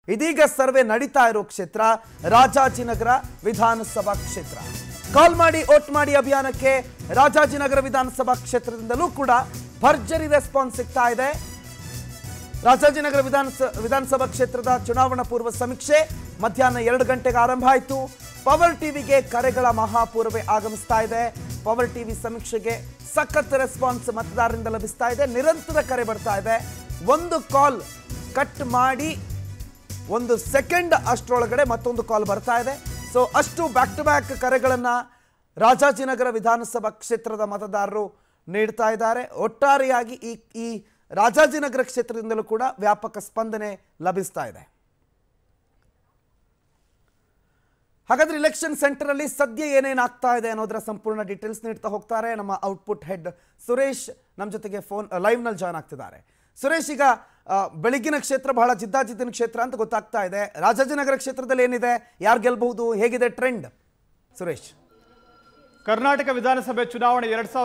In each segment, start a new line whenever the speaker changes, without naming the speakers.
ಇದೀಗ ಸರ್ವೆ ನಡೀತಾ ಇರೋ ಕ್ಷೇತ್ರ ರಾಜಾಜಿನಗರ ವಿಧಾನಸಭಾ ಕ್ಷೇತ್ರ. ಕಾಲ್ ಮಾಡಿ ವೋಟ್ ಮಾಡಿ ಅಭಿಯಾನಕ್ಕೆ ರಾಜಾಜಿನಗರ ವಿಧಾನಸಭಾ ಕ್ಷೇತ್ರದಿಂದಲೂ ಕೂಡ ಭರ್ಜರಿ ರೆಸ್ಪಾನ್ಸ್ ಸಿಗ್ತಾ ಇದೆ. ರಾಜಾಜಿನಗರ ವಿಧಾನಸಭಾ ಕ್ಷೇತ್ರದ ಚುನಾವಣಾ ಪೂರ್ವ ಸಮೀಕ್ಷೆ ಮಧ್ಯಾಹ್ನ 2 ಗಂಟೆಗೆ ಆರಂಭ ಆಯಿತು. ಪವರ್ ಟಿವಿಗೆ ಕರೆಗಳ ಮಹಾಪೂರ್ವೇ ಆಗಮಿಸ್ತಾ ಇದೆ. ಪವರ್ ಟಿವಿ ಸಮೀಕ್ಷೆಗೆ ಸಖತ್ ರೆಸ್ಪಾನ್ಸ್ ಮತದಾರರಿಂದ ಲಭಿಸ್ತಾ ಇದೆ. ನಿರಂತರ ಕರೆ ಬರ್ತಾ ಇದೆ. ಒಂದು ಕಾಲ್ ಕಟ್ ಮಾಡಿ 1 ಸೆಕೆಂಡ್ ಅಷ್ಟರೊಳಗಡೆ ಮತ್ತೊಂದು ಕಾಲ್ ಬರ್ತಾ ಇದೆ. ಸೊ ಅಷ್ಟು ಬ್ಯಾಕ್ ಟು ಬ್ಯಾಕ್ ಕರೆಗಳನ್ನು ರಾಜಾಜಿನಗರ ವಿಧಾನಸಭಾ ಕ್ಷೇತ್ರದ ಮತದಾರರು ನೀಡ್ತಾ ಇದ್ದಾರೆ. ಒಟ್ಟಾರೆಯಾಗಿ ಈ ರಾಜಾಜಿನಗರ ಕ್ಷೇತ್ರದಿಂದಲೂ ಕೂಡ ವ್ಯಾಪಕ ಸ್ಪಂದನೆ ಲಭಿಸ್ತಾ ಇದೆ. ಹಾಗಾದ್ರೆ ಇಲೆಕ್ಷನ್ ಸೆಂಟರ್ ಅಲ್ಲಿ ಸದ್ಯ ಏನೇನಾಗ್ತಾ ಇದೆ ಅನ್ನೋದರ ಸಂಪೂರ್ಣ ಡೀಟೇಲ್ಸ್ ನೀಡ್ತಾ ಹೋಗ್ತಾರೆ ನಮ್ಮ ಔಟ್ಪುಟ್ ಹೆಡ್ ಸುರೇಶ್. ನಮ್ಮ ಜೊತೆಗೆ ಫೋನ್ ಲೈವ್ ನಲ್ಲಿ ಜಾಯ್ನ್ ಆಗ್ತಿದ್ದಾರೆ. ಸುರೇಶ್, ಈಗ ಬೆಳಗಿನ ಕ್ಷೇತ್ರ ಬಹಳ ಜಿದ್ದಾಜಿದ್ದಿನ ಕ್ಷೇತ್ರ ಅಂತ ಗೊತ್ತಾಗ್ತಾ ಇದೆ. ರಾಜಾಜಿನಗರ ಕ್ಷೇತ್ರದಲ್ಲಿ ಏನಿದೆ, ಯಾರು ಗೆಲ್ಲಬಹುದು, ಹೇಗಿದೆ ಟ್ರೆಂಡ್? ಸುರೇಶ್,
ಕರ್ನಾಟಕ ವಿಧಾನಸಭೆ ಚುನಾವಣೆ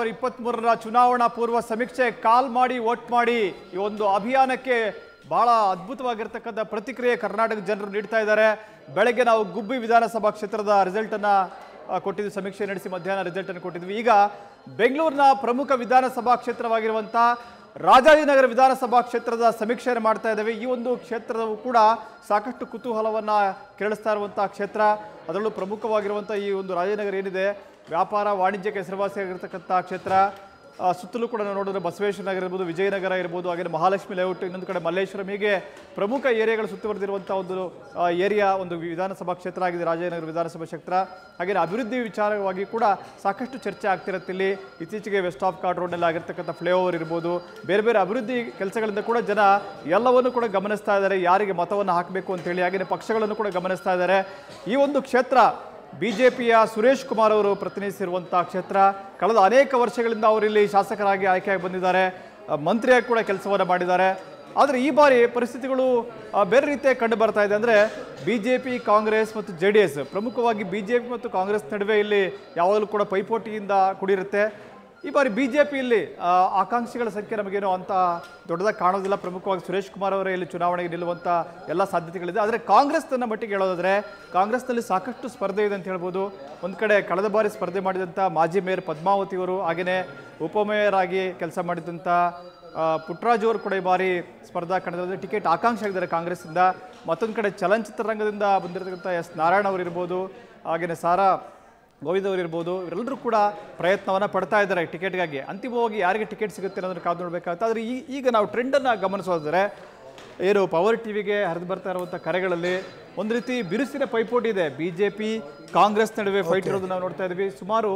2023ರ ಚುನಾವಣಾ ಪೂರ್ವ ಸಮೀಕ್ಷೆ ಕಾಲ್ ಮಾಡಿ ವೋಟ್ ಮಾಡಿ ಈ ಒಂದು ಅಭಿಯಾನಕ್ಕೆ ಬಹಳ ಅದ್ಭುತವಾಗಿರ್ತಕ್ಕಂಥ ಪ್ರತಿಕ್ರಿಯೆ ಕರ್ನಾಟಕ ಜನರು ನೀಡ್ತಾ ಇದ್ದಾರೆ. ಬೆಳಗ್ಗೆ ನಾವು ಗುಬ್ಬಿ ವಿಧಾನಸಭಾ ಕ್ಷೇತ್ರದ ರಿಸಲ್ಟ್ ಅನ್ನ ಕೊಟ್ಟಿದ್ವಿ, ಸಮೀಕ್ಷೆ ನಡೆಸಿ ಮಧ್ಯಾಹ್ನ ರಿಸಲ್ಟ್ ಅನ್ನು ಕೊಟ್ಟಿದ್ವಿ. ಈಗ ಬೆಂಗಳೂರಿನ ಪ್ರಮುಖ ವಿಧಾನಸಭಾ ಕ್ಷೇತ್ರವಾಗಿರುವಂತಹ ರಾಜಾಜಿನಗರ ವಿಧಾನಸಭಾ ಕ್ಷೇತ್ರದ ಸಮೀಕ್ಷೆಯನ್ನು ಮಾಡ್ತಾ ಇದ್ದೇವೆ. ಈ ಒಂದು ಕ್ಷೇತ್ರವು ಕೂಡ ಸಾಕಷ್ಟು ಕುತೂಹಲವನ್ನು ಕೆರಳಿಸ್ತಾ ಇರುವಂತಹ ಕ್ಷೇತ್ರ. ಅದರಲ್ಲೂ ಪ್ರಮುಖವಾಗಿರುವಂಥ ಈ ಒಂದು ರಾಜಾಜಿನಗರ ಏನಿದೆ, ವ್ಯಾಪಾರ ವಾಣಿಜ್ಯಕ್ಕೆ ಹೆಸರುವಾಸಿಯಾಗಿರ್ತಕ್ಕಂಥ ಕ್ಷೇತ್ರ. ಸುತ್ತಲೂ ಕೂಡ ನಾವು ನೋಡಿದ್ರೆ ಬಸವೇಶ್ವರ ನಗರ ಇರ್ಬೋದು, ವಿಜಯನಗರ ಇರ್ಬೋದು, ಹಾಗೆ ಮಹಾಲಕ್ಷ್ಮಿ ಲೇಔಟ್, ಇನ್ನೊಂದು ಕಡೆ ಮಲ್ಲೇಶ್ವರಂ, ಹೀಗೆ ಪ್ರಮುಖ ಏರಿಯಾಗಳು ಸುತ್ತುವರೆದಿರುವಂಥ ಒಂದು ಏರಿಯಾ, ಒಂದು ವಿಧಾನಸಭಾ ಕ್ಷೇತ್ರ ಆಗಿದೆ ರಾಜಾಜಿನಗರ ವಿಧಾನಸಭಾ ಕ್ಷೇತ್ರ. ಹಾಗೆ ಅಭಿವೃದ್ಧಿ ವಿಚಾರವಾಗಿ ಕೂಡ ಸಾಕಷ್ಟು ಚರ್ಚೆ ಆಗ್ತಿರುತ್ತೆ. ಇಲ್ಲಿ ಇತ್ತೀಚೆಗೆ ವೆಸ್ಟ್ ಆಫ್ ಕಾರ್ಡ್ ರೋಡ್ನಲ್ಲಿ ಆಗಿರ್ತಕ್ಕಂಥ ಫ್ಲೈಓವರ್ ಇರ್ಬೋದು, ಬೇರೆ ಬೇರೆ ಅಭಿವೃದ್ಧಿ ಕೆಲಸಗಳಿಂದ ಕೂಡ ಜನ ಎಲ್ಲವನ್ನು ಕೂಡ ಗಮನಿಸ್ತಾ ಇದ್ದಾರೆ, ಯಾರಿಗೆ ಮತವನ್ನು ಹಾಕಬೇಕು ಅಂತೇಳಿ. ಹಾಗೆಯೇ ಪಕ್ಷಗಳನ್ನು ಕೂಡ ಗಮನಿಸ್ತಾ ಇದ್ದಾರೆ. ಈ ಒಂದು ಕ್ಷೇತ್ರ ಬಿಜೆಪಿಯ ಸುರೇಶ್ ಕುಮಾರ್ ಅವರು ಪ್ರತಿನಿಧಿಸಿರುವಂತಹ ಕ್ಷೇತ್ರ. ಕಳೆದ ಅನೇಕ ವರ್ಷಗಳಿಂದ ಅವರು ಇಲ್ಲಿ ಶಾಸಕರಾಗಿ ಆಯ್ಕೆಯಾಗಿ ಬಂದಿದ್ದಾರೆ, ಮಂತ್ರಿಯಾಗಿ ಕೂಡ ಕೆಲಸವನ್ನು ಮಾಡಿದ್ದಾರೆ. ಆದರೆ ಈ ಬಾರಿ ಪರಿಸ್ಥಿತಿಗಳು ಬೇರೆ ರೀತಿಯಾಗಿ ಕಂಡು ಬರ್ತಾ ಇದೆ. ಅಂದರೆ ಬಿಜೆಪಿ, ಕಾಂಗ್ರೆಸ್ ಮತ್ತು JDS, ಪ್ರಮುಖವಾಗಿ ಬಿಜೆಪಿ ಮತ್ತು ಕಾಂಗ್ರೆಸ್ ನಡುವೆ ಇಲ್ಲಿ ಯಾವಾಗಲೂ ಕೂಡ ಪೈಪೋಟಿಯಿಂದ ಕೂಡಿರುತ್ತೆ. ಈ ಬಾರಿ ಬಿಜೆಪಿಯಲ್ಲಿ ಆಕಾಂಕ್ಷಿಗಳ ಸಂಖ್ಯೆ ನಮಗೇನೋ ಅಂತ ದೊಡ್ಡದಾಗಿ ಕಾಣೋದಿಲ್ಲ. ಪ್ರಮುಖವಾಗಿ ಸುರೇಶ್ ಕುಮಾರ್ ಅವರೇ ಇಲ್ಲಿ ಚುನಾವಣೆಗೆ ನಿಲ್ಲುವಂಥ ಎಲ್ಲ ಸಾಧ್ಯತೆಗಳಿದೆ. ಆದರೆ ಕಾಂಗ್ರೆಸ್ನ ಮಟ್ಟಿಗೆ ಹೇಳೋದಾದರೆ ಕಾಂಗ್ರೆಸ್ನಲ್ಲಿ ಸಾಕಷ್ಟು ಸ್ಪರ್ಧೆ ಇದೆ ಅಂತ ಹೇಳ್ಬೋದು. ಒಂದು ಕಡೆ ಕಳೆದ ಬಾರಿ ಸ್ಪರ್ಧೆ ಮಾಡಿದಂಥ ಮಾಜಿ ಮೇಯರ್ ಪದ್ಮಾವತಿ ಅವರು, ಹಾಗೆಯೇ ಉಪಮೇಯರ್ ಆಗಿ ಕೆಲಸ ಮಾಡಿದಂಥ ಪುಟ್ಟರಾಜು ಅವರು ಕೂಡ ಈ ಬಾರಿ ಸ್ಪರ್ಧಾ ಕಣದಲ್ಲಿ ಟಿಕೆಟ್ ಆಕಾಂಕ್ಷಿ ಆಗಿದ್ದಾರೆ ಕಾಂಗ್ರೆಸ್ಸಿಂದ. ಮತ್ತೊಂದು ಕಡೆ ಚಲನಚಿತ್ರ ರಂಗದಿಂದ ಬಂದಿರತಕ್ಕಂಥ S ನಾರಾಯಣ ಅವರು ಇರ್ಬೋದು, ಹಾಗೆಯೇ ಸಾರಾ ಗೋವಿಂದ್ ಅವರು ಇರ್ಬೋದು, ಇವರೆಲ್ಲರೂ ಕೂಡ ಪ್ರಯತ್ನವನ್ನು ಪಡ್ತಾ ಇದ್ದಾರೆ ಟಿಕೆಟ್ಗಾಗಿ. ಅಂತಿಮವಾಗಿ ಯಾರಿಗೆ ಟಿಕೆಟ್ ಸಿಗುತ್ತೆ ಅನ್ನೋದನ್ನು ಕಾದು ನೋಡಬೇಕಾಗುತ್ತೆ. ಆದರೆ ಈಗ ನಾವು ಟ್ರೆಂಡನ್ನು ಗಮನಿಸೋದಾದರೆ ಏನು ಪವರ್ ಟಿವಿಗೆ ಹರಿದು ಬರ್ತಾ ಇರುವಂಥ ಕರೆಗಳಲ್ಲಿ ಒಂದು ರೀತಿ ಬಿರುಸಿನ ಪೈಪೋಟಿ ಇದೆ. ಬಿಜೆಪಿ ಕಾಂಗ್ರೆಸ್ ನಡುವೆ ಫೈಟ್ ಇರೋದು ನಾವು ನೋಡ್ತಾ ಇದ್ದೀವಿ. ಸುಮಾರು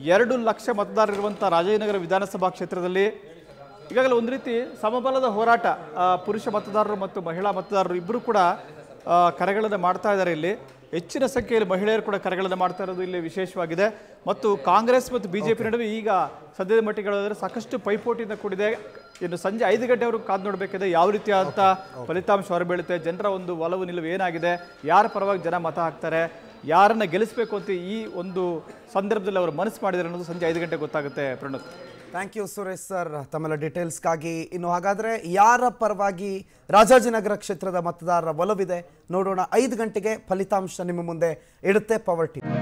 2 ಲಕ್ಷ ಮತದಾರರಿರುವಂಥ ರಾಜಾಜಿನಗರ ವಿಧಾನಸಭಾ ಕ್ಷೇತ್ರದಲ್ಲಿ ಈಗಾಗಲೇ ಒಂದು ರೀತಿ ಸಮಬಲದ ಹೋರಾಟ. ಪುರುಷ ಮತದಾರರು ಮತ್ತು ಮಹಿಳಾ ಮತದಾರರು ಇಬ್ಬರು ಕೂಡ ಕರೆಗಳನ್ನು ಮಾಡ್ತಾ ಇದ್ದಾರೆ. ಇಲ್ಲಿ ಹೆಚ್ಚಿನ ಸಂಖ್ಯೆಯಲ್ಲಿ ಮಹಿಳೆಯರು ಕೂಡ ಕರೆಗಳನ್ನು ಮಾಡ್ತಾ ಇರೋದು ಇಲ್ಲಿ ವಿಶೇಷವಾಗಿದೆ. ಮತ್ತು ಕಾಂಗ್ರೆಸ್ ಮತ್ತು ಬಿಜೆಪಿ ನಡುವೆ ಈಗ ಸದ್ಯದ ಮಟ್ಟಿಗೆ ಹೇಳೋದಾದ್ರೆ ಸಾಕಷ್ಟು ಪೈಪೋಟಿಯಿಂದ ಕೂಡಿದೆ. ಇನ್ನು ಸಂಜೆ 5 ಗಂಟೆವರೆಗೂ ಕಾದು ನೋಡಬೇಕಿದೆ ಯಾವ ರೀತಿಯಾದಂಥ ಫಲಿತಾಂಶ ಹೊರಬೀಳುತ್ತೆ, ಜನರ ಒಂದು ಒಲವು ನಿಲುವು ಏನಾಗಿದೆ, ಯಾರ ಪರವಾಗಿ ಜನ ಮತ ಹಾಕ್ತಾರೆ, ಯಾರನ್ನ ಗೆಲ್ಲಿಸಬೇಕು ಅಂತ ಈ ಒಂದು ಸಂದರ್ಭದಲ್ಲಿ ಅವರು ಮನಸ್ಸು ಮಾಡಿದ್ದಾರೆ ಅನ್ನೋದು ಸಂಜೆ 5 ಗಂಟೆಗೆ ಗೊತ್ತಾಗುತ್ತೆ. Pranat,
thank you Suresh sir ತಮ್ಮೆಲ್ಲ ಡೀಟೇಲ್ಸ್ಗಾಗಿ. ಇನ್ನು ಹಾಗಾದರೆ ಯಾರ ಪರವಾಗಿ ರಾಜಾಜಿನಗರ ಕ್ಷೇತ್ರದ ಮತದಾರರ ಒಲವಿದೆ ನೋಡೋಣ. 5 ಗಂಟೆಗೆ ಫಲಿತಾಂಶ ನಿಮ್ಮ ಮುಂದೆ ಇಡುತ್ತೆ ಪವರ್ ಟಿವಿ.